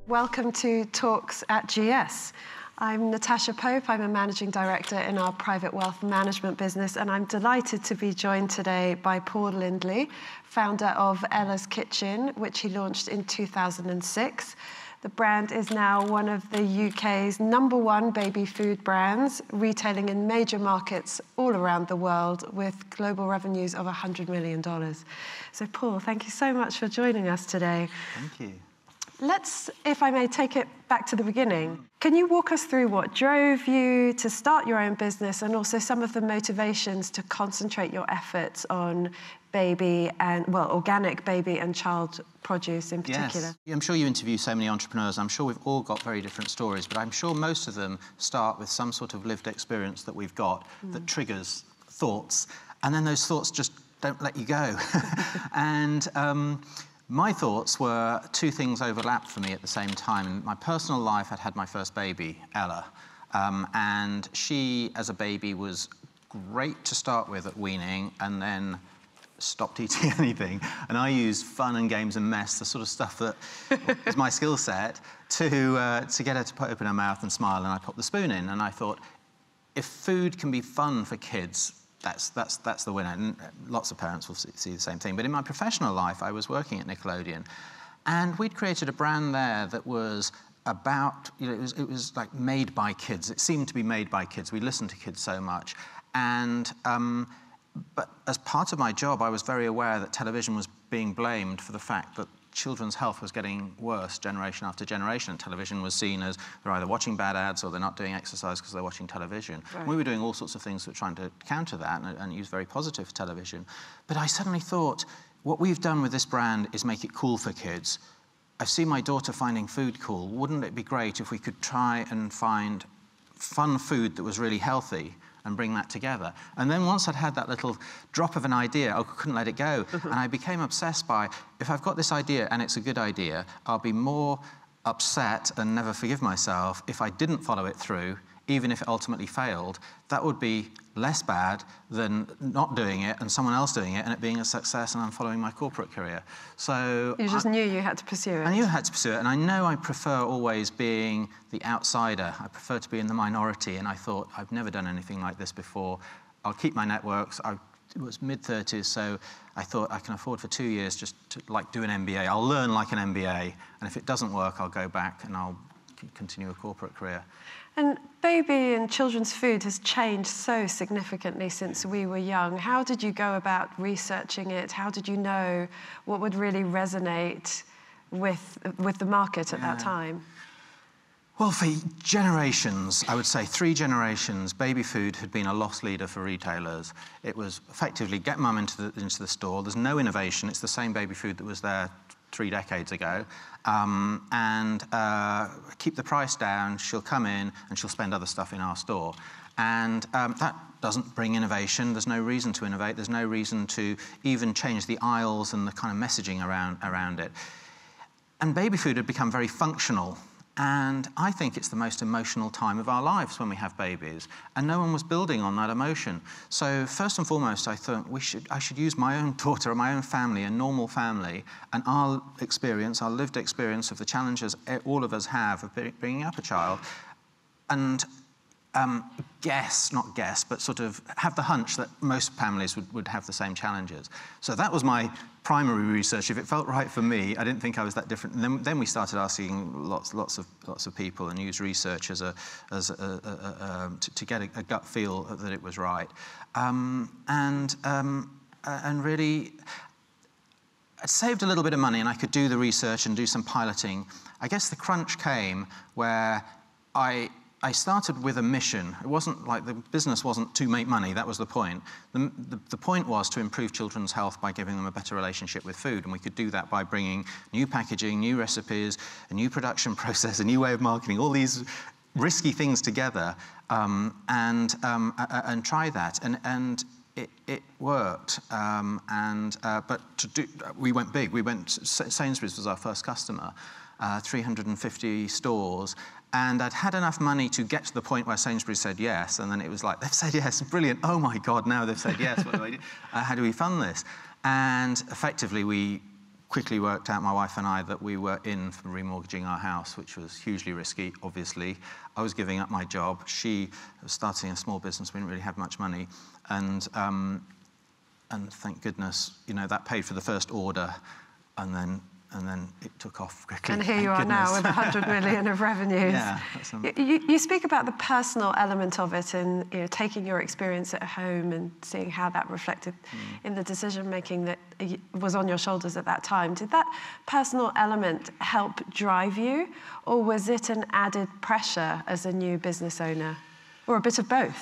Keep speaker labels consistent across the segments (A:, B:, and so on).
A: Welcome to Talks at GS. I'm Natasha Pope. I'm a managing director in our private wealth management business, and I'm delighted to be joined today by Paul Lindley, founder of Ella's Kitchen, which he launched in 2006. The brand is now one of the UK's #1 baby food brands, retailing in major markets all around the world with global revenues of $100 million. So Paul, thank you so much for joining us today.
B: Thank you.
A: Let's, if I may, take it back to the beginning. Can you walk us through what drove you to start your own business and also some of the motivations to concentrate your efforts on baby and, well, organic baby and child produce in particular?
B: Yes. I'm sure you interview so many entrepreneurs. I'm sure we've all got very different stories, but I'm sure most of them start with some sort of lived experience that we've got that triggers thoughts, and then those thoughts just don't let you go. And my thoughts were two things overlapped for me at the same time. In my personal life, I'd had my first baby, Ella, and she, as a baby, was great to start with at weaning, and then stopped eating anything. And I used fun and games and mess, the sort of stuff that is my skill set, to get her to open her mouth and smile, and I popped the spoon in. And I thought, if food can be fun for kids, that's the winner. And lots of parents will see the same thing. But in my professional life, I was working at Nickelodeon, and we'd created a brand there that was about, you know, it was like made by kids. It seemed to be made by kids. We listened to kids so much. And but as part of my job, I was very aware that television was being blamed for the fact that children's health was getting worse generation after generation, and television was seen as they're either watching bad ads or they're not doing exercise because they're watching television. Right. We were doing all sorts of things that were trying to counter that and use very positive television. But I suddenly thought, what we've done with this brand is make it cool for kids. I've seen my daughter finding food cool. Wouldn't it be great if we could try and find fun food that was really healthy and bring that together? And then once I'd had that little drop of an idea, I couldn't let it go. And I became obsessed by, if I've got this idea and it's a good idea, I'll be more upset and never forgive myself if I didn't follow it through, even if it ultimately failed. That would be less bad than not doing it and someone else doing it and it being a success and I'm following my corporate career. So
A: you just knew you had to pursue it.
B: I knew I had to pursue it, and I know I prefer always being the outsider. I prefer to be in the minority, and I thought, I've never done anything like this before. I'll keep my networks. It was mid-30s, so I thought I can afford for 2 years just to do an MBA. I'll learn like an MBA, and if it doesn't work, I'll go back and I'll continue a corporate career.
A: And baby and children's food has changed so significantly since we were young. How did you go about researching it? How did you know what would really resonate with the market at that time?
B: Well, for generations, I would say 3 generations, baby food had been a loss leader for retailers. It was effectively get mum into the store. There's no innovation. It's the same baby food that was there 3 decades ago, and keep the price down. She'll come in and she'll spend other stuff in our store. And that doesn't bring innovation. There's no reason to innovate. There's no reason to even change the aisles and the kind of messaging around it. And baby food had become very functional. And I think it's the most emotional time of our lives when we have babies, and no one was building on that emotion. So first and foremost, I thought I should use my own daughter or my own family, a normal family, and our experience, our lived experience of the challenges all of us have of bringing up a child, and not guess, but sort of have the hunch that most families would have the same challenges. So that was my primary research. If it felt right for me, I didn't think I was that different. And then we started asking lots of people and used research to get a gut feel that it was right. And really, I saved a little bit of money and I could do the research and do some piloting. I guess the crunch came where I started with a mission. It wasn't like the business wasn't to make money, that was the point. The point was to improve children's health by giving them a better relationship with food, and we could do that by bringing new packaging, new recipes, a new production process, a new way of marketing, all these risky things together, and try that. And it worked, but we went big. Sainsbury's was our first customer, 350 stores, and I'd had enough money to get to the point where Sainsbury's said yes, and then it was like, they've said yes, brilliant, oh my God, now they've said yes, what do I do? How do we fund this? And effectively, we quickly worked out, my wife and I, that we were in for remortgaging our house, which was hugely risky, obviously. I was giving up my job. She was starting a small business. We didn't really have much money. And thank goodness, you know, that paid for the first order, and then it took off quickly.
A: And here you are now with 100 million of revenues.
B: Yeah.
A: You speak about the personal element of it, and you know, taking your experience at home and seeing how that reflected in the decision making that was on your shoulders at that time. Did that personal element help drive you, or was it an added pressure as a new business owner, or a bit of both?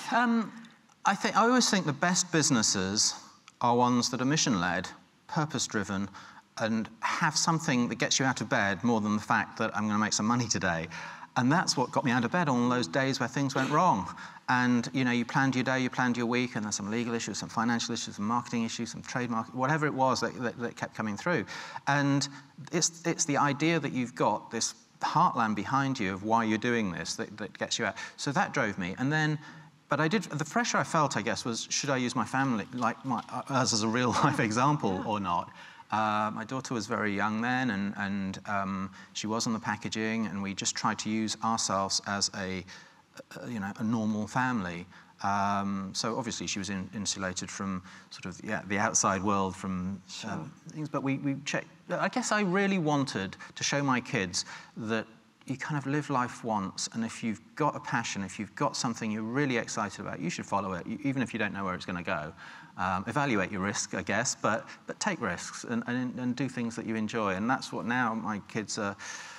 B: I always think the best businesses are ones that are mission-led, purpose-driven, and have something that gets you out of bed more than the fact that I'm going to make some money today. And that's what got me out of bed on those days where things went wrong. And you know, you planned your day, you planned your week, and there's some legal issues, some financial issues, some marketing issues, some trademark, whatever it was that kept coming through. And it's the idea that you've got this heartland behind you of why you're doing this that gets you out. So that drove me. And then, but the pressure I felt, I guess, was, should I use my family, like as a real life example or not? My daughter was very young then, and she was on the packaging, and we just tried to use ourselves as a normal family. So obviously she was insulated from sort of the outside world, from things. But we checked. I guess I really wanted to show my kids that you kind of live life once, and if you've got a passion, if you've got something you're really excited about, you should follow it, even if you don't know where it's going to go. Evaluate your risk, I guess, but take risks and do things that you enjoy. And that's what now my kids are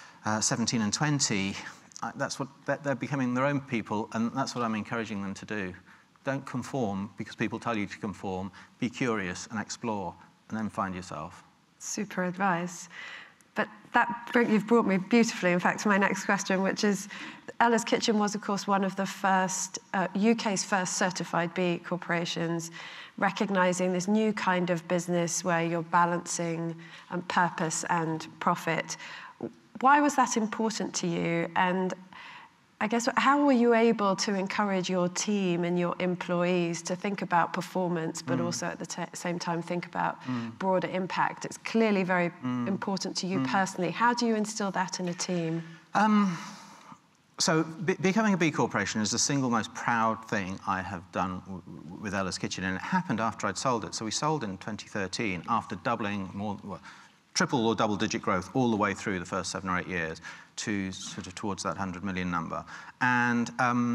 B: 17 and 20. That's what they're becoming their own people, and that's what I'm encouraging them to do. Don't conform because people tell you to conform. Be curious and explore, and then find yourself.
A: Super advice. But you've brought me beautifully, in fact, to my next question, which is, Ella's Kitchen was, of course, one of the first, UK's first certified B corporations, recognising this new kind of business where you're balancing purpose and profit. Why was that important to you? And I guess, how were you able to encourage your team and your employees to think about performance, but also at the same time think about broader impact? It's clearly very important to you personally. How do you instill that in a team?
B: So becoming a B Corporation is the single most proud thing I have done with Ella's Kitchen, and it happened after I'd sold it. So we sold in 2013 after doubling triple or double-digit growth all the way through the first 7 or 8 years to sort of towards that 100 million number. And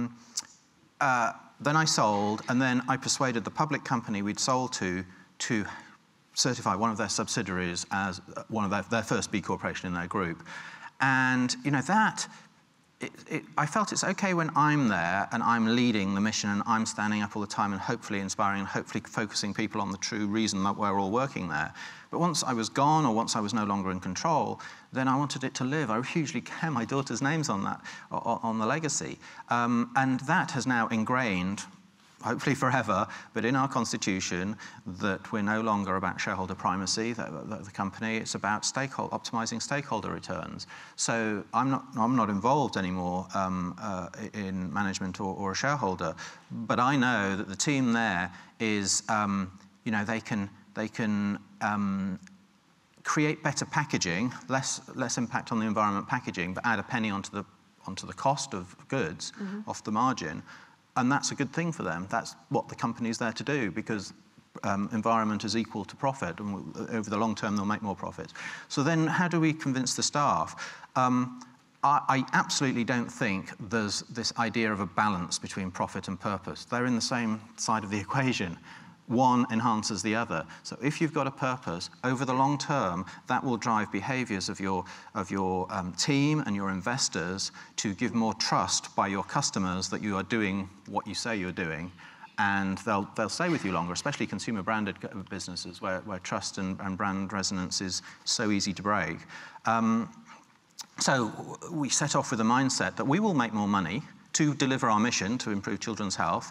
B: then I sold, and then I persuaded the public company we'd sold to certify one of their subsidiaries as one of their first B Corporation in their group. And you know, I felt it's okay when I'm there and I'm leading the mission and I'm standing up all the time and hopefully inspiring and hopefully focusing people on the true reason that we're all working there. But once I was gone, or once I was no longer in control, then I wanted it to live. I hugely care my daughter's name's on that, on the legacy. And that has now ingrained, hopefully forever, but in our constitution, that we're no longer about shareholder primacy, the company. It's about optimizing stakeholder returns. So I'm not involved anymore in management or a shareholder, but I know that the team there is, you know, they can create better packaging, less impact on the environment packaging, but add a penny onto the cost of goods off the margin. And that's a good thing for them. That's what the company's there to do, because environment is equal to profit, and over the long term they'll make more profits. So then how do we convince the staff? I absolutely don't think there's this idea of a balance between profit and purpose. They're in the same side of the equation. One enhances the other. So if you've got a purpose, over the long term, that will drive behaviours of your team and your investors to give more trust by your customers that you are doing what you say you're doing, and they'll stay with you longer, especially consumer branded businesses where trust and brand resonance is so easy to break. So we set off with a mindset that we will make more money to deliver our mission to improve children's health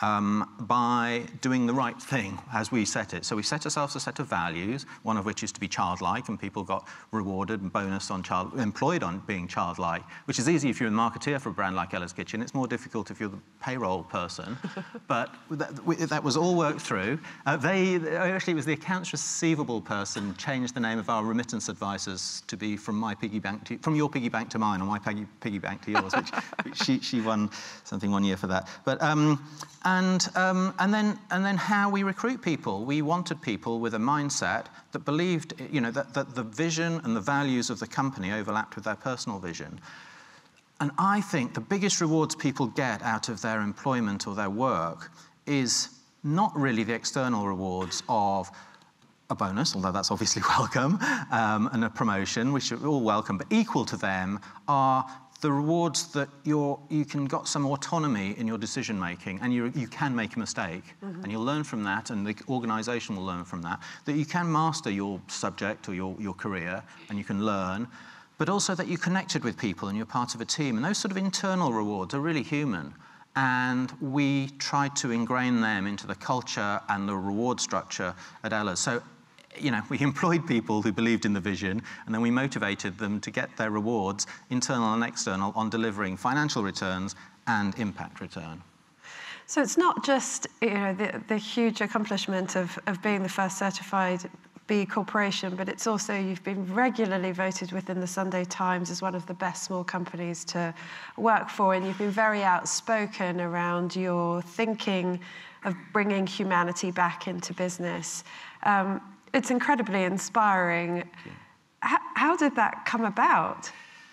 B: by doing the right thing as we set it. So we set ourselves a set of values, one of which is to be childlike, and people got rewarded and bonus on employed on being childlike, which is easy if you're a marketeer for a brand like Ella's Kitchen. It's more difficult if you're the payroll person. But that was all worked through. Actually, it was the accounts receivable person changed the name of our remittance advisors to be from your piggy bank to mine, or my piggy bank to yours, which she won something one year for that. But and then how we recruit people. We wanted people with a mindset that believed, that the vision and the values of the company overlapped with their personal vision. And I think the biggest rewards people get out of their employment or their work is not really the external rewards of a bonus, although that's obviously welcome, and a promotion, which are all welcome, but equal to them are the rewards that you can got some autonomy in your decision making, and you can make a mistake, and you'll learn from that, and the organisation will learn from that you can master your subject or your career, and you can learn, but also that you connected with people and you're part of a team, and those sort of internal rewards are really human. And we tried to ingrain them into the culture and the reward structure at Ella's. So, we employed people who believed in the vision, and then we motivated them to get their rewards, internal and external, on delivering financial returns and impact return.
A: So it's not just the huge accomplishment of being the first certified B Corporation, but it's also you've been regularly voted within the Sunday Times as one of the best small companies to work for, and you've been very outspoken around your thinking of bringing humanity back into business. It's incredibly inspiring. How did that come about?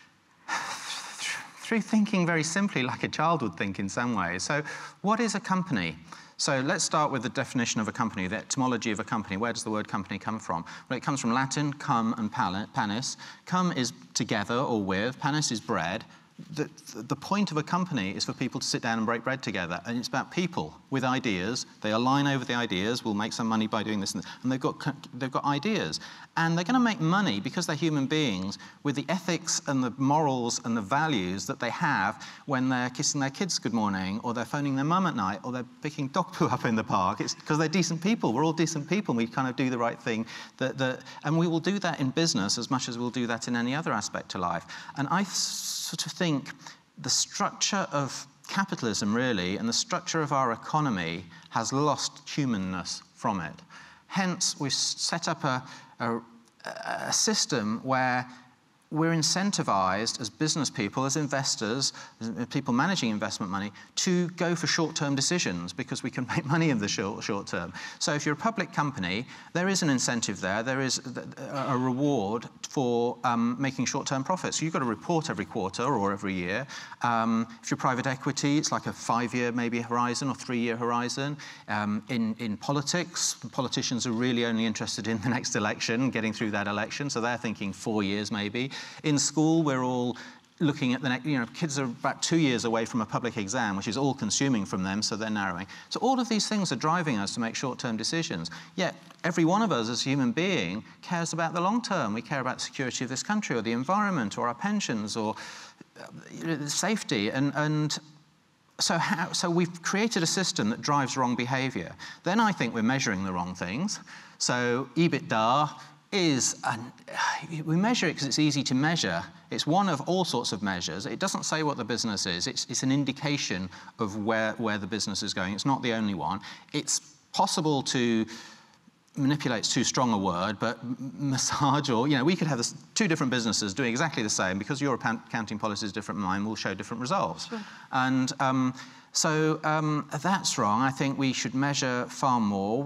B: Through thinking very simply, like a child would think in some ways. So what is a company? So let's start with the definition of a company, the etymology of a company. Where does the word company come from? Well, it comes from Latin, cum and panis. Cum is together or with, panis is bread. The point of a company is for people to sit down and break bread together, and it's about people with ideas. They align over the ideas. We'll make some money by doing this, and they've got ideas, and they're going to make money because they're human beings with the ethics and the morals and the values that they have when they're kissing their kids good morning, or they're phoning their mum at night, or they're picking dog poo up in the park. It's because they're decent people. We're all decent people, and we kind of do the right thing. And we will do that in business as much as we'll do that in any other aspect of life. And I sort of think the structure of capitalism, really, and the structure of our economy has lost humanness from it. Hence, we've set up a system where we're incentivized as business people, as investors, as people managing investment money, to go for short-term decisions because we can make money in the short term. So if you're a public company, there is an incentive there. There is a reward for making short-term profits. So you've got to report every quarter or every year. If you're private equity, it's like a 5-year maybe horizon or 3-year horizon. In politics, the politicians are really only interested in the next election, getting through that election, so they're thinking 4 years maybe. In school, we're all looking at the next, kids are about 2 years away from a public exam, which is all consuming from them, so they're narrowing. So all of these things are driving us to make short-term decisions. Yet every one of us as a human being cares about the long term. We care about the security of this country or the environment or our pensions or safety. So we've created a system that drives wrong behaviour. Then I think we're measuring the wrong things. So EBITDA we measure it because it's easy to measure. It's one of all sorts of measures. It doesn't say what the business is. It's an indication of where the business is going. It's not the only one. It's possible to manipulate's too strong a word, but massage or, we could have two different businesses doing exactly the same because your accounting policy is different than mine, will show different results. Sure. And so that's wrong. I think we should measure far more.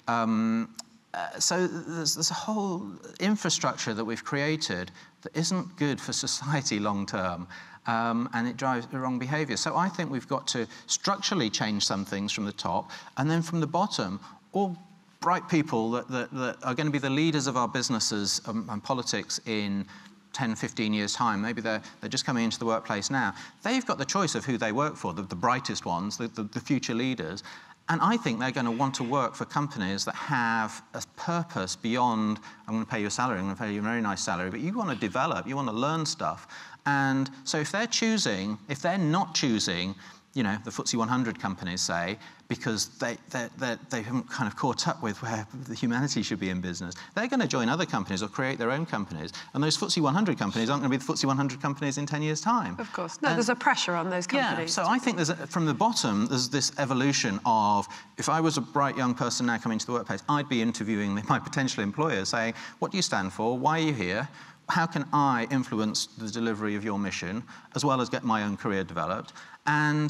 B: So there's a whole infrastructure that we've created that isn't good for society long term, and it drives the wrong behaviour. So I think we've got to structurally change some things from the top, and then from the bottom, all bright people that are going to be the leaders of our businesses and politics in 10, 15 years' time, maybe they're just coming into the workplace now, they've got the choice of who they work for, the brightest ones, the future leaders. And I think they're going to want to work for companies that have a purpose beyond, I'm going to pay you a salary, I'm going to pay you a very nice salary, but you want to develop, you want to learn stuff. And so if they're not choosing, you know, the FTSE 100 companies, say, because they haven't kind of caught up with where the humanity should be in business, they're going to join other companies or create their own companies. And those FTSE 100 companies aren't going to be the FTSE 100 companies in 10 years' time.
A: Of course. No, there's a pressure on those companies.
B: Yeah, so I think from the bottom, there's this evolution of, if I was a bright young person now coming to the workplace, I'd be interviewing my potential employers, saying, what do you stand for? Why are you here? How can I influence the delivery of your mission, as well as get my own career developed? And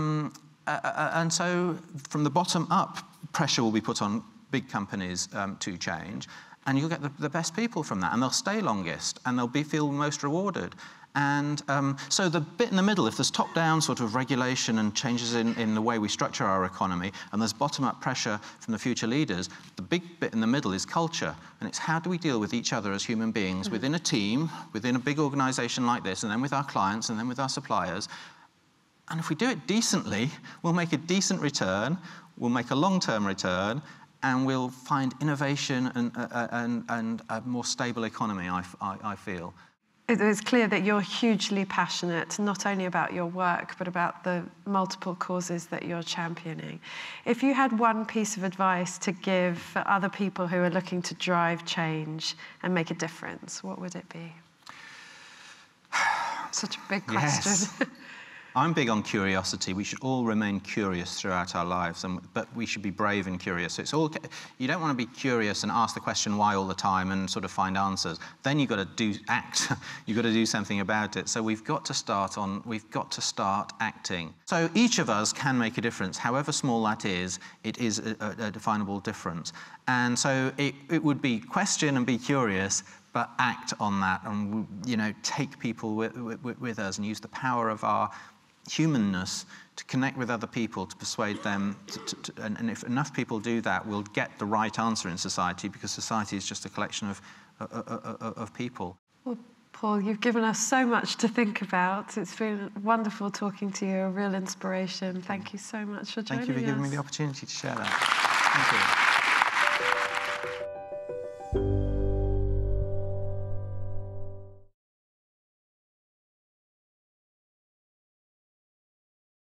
B: so from the bottom up, pressure will be put on big companies to change, and you'll get the best people from that, and they'll stay longest, and they'll feel most rewarded. And so the bit in the middle, if there's top-down sort of regulation and changes in the way we structure our economy, and there's bottom-up pressure from the future leaders, the big bit in the middle is culture. And it's how do we deal with each other as human beings within a team, within a big organization like this, and then with our clients, and then with our suppliers. And if we do it decently, we'll make a decent return, we'll make a long-term return, and we'll find innovation and a more stable economy, I feel.
A: It is clear that you're hugely passionate, not only about your work, but about the multiple causes that you're championing. If you had one piece of advice to give for other people who are looking to drive change and make a difference, what would it be? Such a big question.
B: Yes. I'm big on curiosity. We should all remain curious throughout our lives, but we should be brave and curious. So it's all, you don't want to be curious and ask the question why all the time and sort of find answers. Then you've got to act. You've got to do something about it. So we've got to start acting. So each of us can make a difference. However small that is, it is a definable difference. And so it would be question and be curious, but act on that, and, you know, take people with us and use the power of our humanness to connect with other people, to persuade them, and if enough people do that, we'll get the right answer in society, because society is just a collection of people.
A: Well, Paul, you've given us so much to think about. It's been wonderful talking to you, a real inspiration. Thank you so much for joining us.
B: Thank you for giving me the opportunity to share that. Thank you.